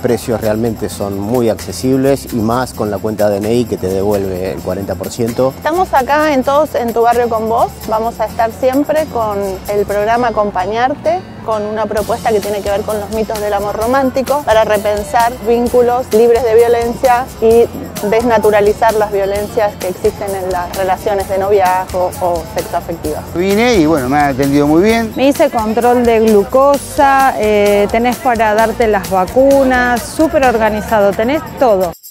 precios realmente son muy accesibles y más con la cuenta DNI que te devuelve el 40%. Estamos acá en Todos en tu Barrio con Vos. Vamos a estar siempre con el programa Acompañarte, con una propuesta que tiene que ver con los mitos del amor romántico para repensar vínculos libres de violencia y desnaturalizar las violencias que existen en las relaciones de noviazgo o sexoafectivas. Vine y bueno, me han atendido muy bien. Me hice control de glucosa, tenés para darte las vacunas, súper organizado, tenés todo.